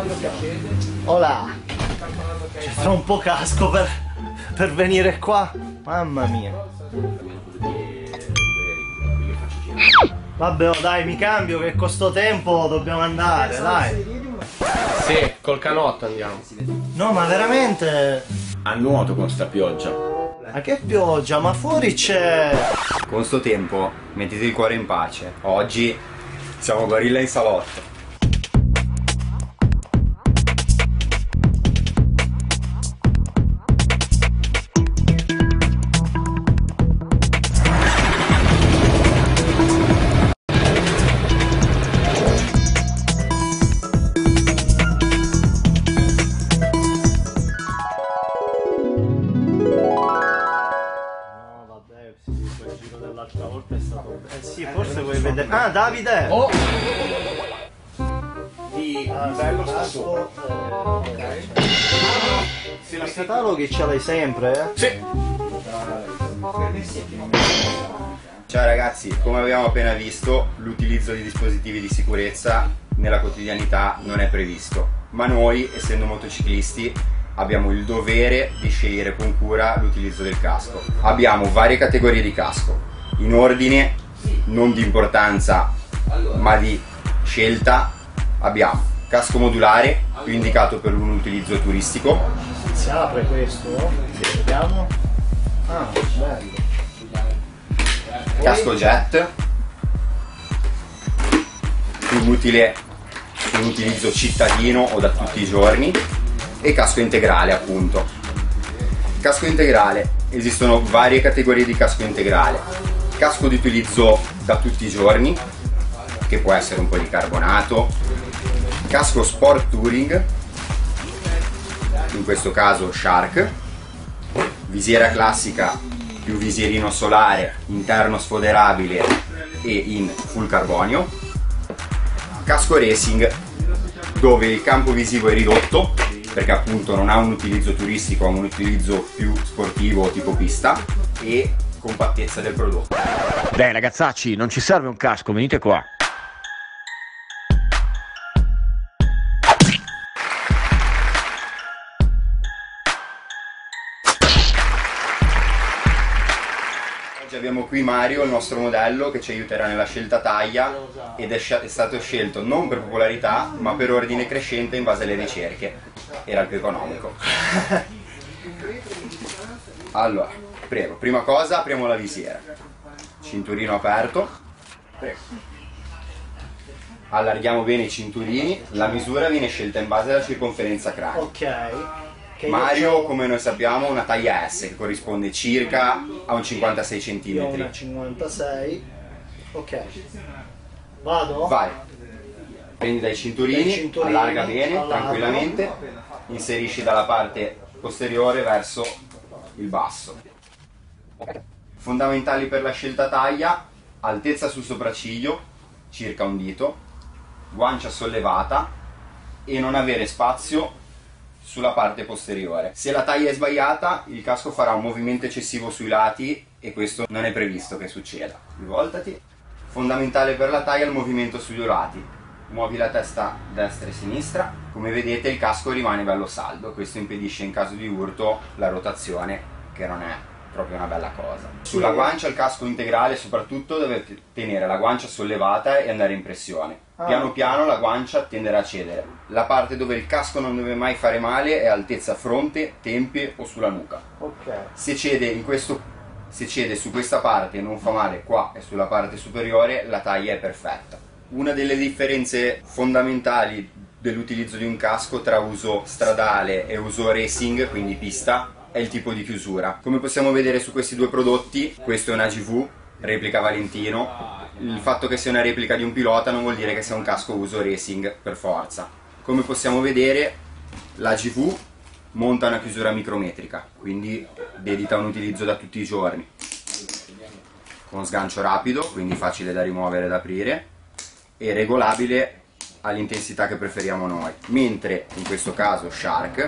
Hola! Ci sarà un po' casco per venire qua. Mamma mia. Vabbè, oh, dai, mi cambio che con sto tempo dobbiamo andare, dai. Sì, col canotto andiamo. No, ma veramente... A nuoto con sta pioggia. Ma che pioggia, ma fuori c'è... Con sto tempo mettete il cuore in pace. Oggi siamo gorilla in salotto. L'altra volta è stato... sì, forse vuoi vedere... Ah, Davide! Oh! Di bello sta sopra. I cataloghi ce l'hai sempre? Sì! Ciao ragazzi, come abbiamo appena visto, l'utilizzo di dispositivi di sicurezza nella quotidianità non è previsto, ma noi, essendo motociclisti, abbiamo il dovere di scegliere con cura l'utilizzo del casco. Abbiamo varie categorie di casco, in ordine non di importanza ma di scelta. Abbiamo casco modulare, più indicato per un utilizzo turistico. Si apre questo? Sì. Vediamo. Ah, bello. Casco jet, più utile per un utilizzo cittadino o da tutti i giorni. E casco integrale, appunto. Casco integrale, esistono varie categorie di casco integrale. Casco di utilizzo da tutti i giorni, che può essere un policarbonato. Casco sport touring, in questo caso Shark. Visiera classica più visierino solare, interno sfoderabile e in full carbonio. Casco racing, dove il campo visivo è ridotto perché appunto non ha un utilizzo turistico, ha un utilizzo più sportivo tipo pista, e compattezza del prodotto. Dai ragazzacci, non ci serve un casco, venite qua. Oggi abbiamo qui Mario, il nostro modello, che ci aiuterà nella scelta taglia, ed è stato scelto non per popolarità ma per ordine crescente in base alle ricerche. Era il più economico. Allora, prego, prima cosa apriamo la visiera, cinturino aperto, prego. Allarghiamo bene i cinturini, la misura viene scelta in base alla circonferenza cranio. Ok. Mario, come noi sappiamo, ha una taglia S che corrisponde circa a un 56 cm. Io ho una 56. Ok. Vado? Vai. Prendi dai cinturini, allarga bene, tranquillamente, inserisci dalla parte posteriore verso il basso. Fondamentali per la scelta taglia: altezza sul sopracciglio, circa un dito, guancia sollevata e non avere spazio sulla parte posteriore. Se la taglia è sbagliata, il casco farà un movimento eccessivo sui lati e questo non è previsto che succeda. Rivoltati. Fondamentale per la taglia il movimento sui due lati. Muovi la testa destra e sinistra. Come vedete il casco rimane bello saldo, questo impedisce in caso di urto la rotazione, che non è proprio una bella cosa. Sulla guancia il casco integrale soprattutto deve tenere la guancia sollevata e andare in pressione. Piano piano la guancia tenderà a cedere. La parte dove il casco non deve mai fare male è altezza fronte, tempie o sulla nuca. Ok. Se cede su questa parte e non fa male qua e sulla parte superiore, la taglia è perfetta. Una delle differenze fondamentali dell'utilizzo di un casco tra uso stradale e uso racing, quindi pista, è il tipo di chiusura. Come possiamo vedere su questi due prodotti, questo è una AGV, replica Valentino. Il fatto che sia una replica di un pilota non vuol dire che sia un casco uso racing per forza. Come possiamo vedere, la AGV monta una chiusura micrometrica, quindi dedita a un utilizzo da tutti i giorni, con sgancio rapido, quindi facile da rimuovere e da aprire, e regolabile all'intensità che preferiamo noi, mentre in questo caso Shark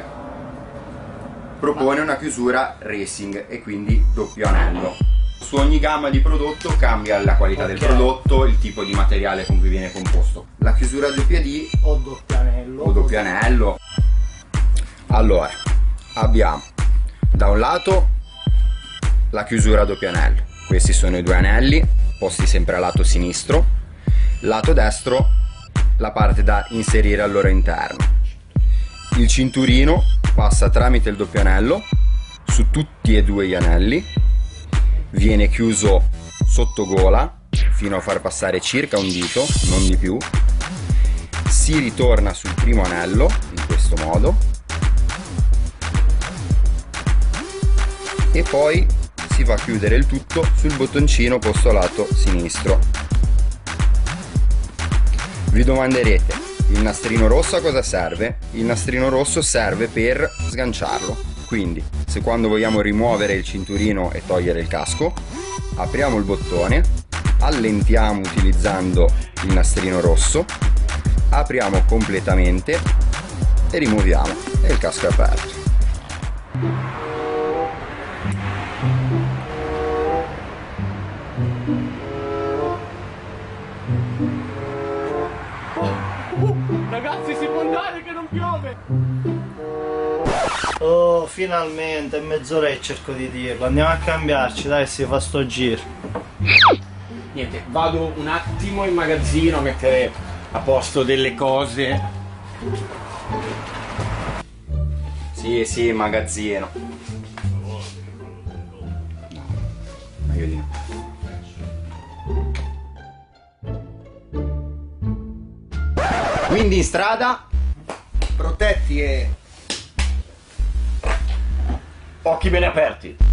propone una chiusura racing e quindi doppio anello. Su ogni gamma di prodotto cambia la qualità del prodotto, il tipo di materiale con cui viene composto. La chiusura doppia D o doppio anello anello. o doppio anello. Allora, abbiamo da un lato la chiusura a doppio anello. Questi sono i due anelli posti sempre al lato sinistro. Lato destro la parte da inserire al loro interno. Il cinturino passa tramite il doppio anello su tutti e due gli anelli, viene chiuso sotto gola fino a far passare circa un dito, non di più. Si ritorna sul primo anello in questo modo e poi si fa chiudere il tutto sul bottoncino posto lato sinistro. Vi domanderete, il nastrino rosso a cosa serve? Il nastrino rosso serve per sganciarlo, quindi se quando vogliamo rimuovere il cinturino e togliere il casco, apriamo il bottone, allentiamo utilizzando il nastrino rosso, apriamo completamente e rimuoviamo e il casco è aperto. Ragazzi, si può andare che non piove! Oh, finalmente, è mezz'ora che cerco di dirlo. Andiamo a cambiarci, dai, si fa sto giro. Niente, vado un attimo in magazzino a mettere a posto delle cose. Sì, magazzino. No, meglio di no. Quindi in strada, Protetti e... Occhi bene aperti.